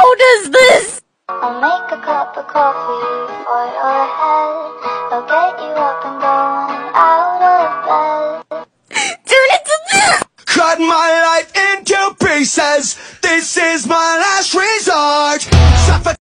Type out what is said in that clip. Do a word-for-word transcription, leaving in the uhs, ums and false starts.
How does this? I'll make a cup of coffee for your head. I'll get you up and going out of bed. Turn it to this! Cut my life into pieces. This is my last resort. Suffocate.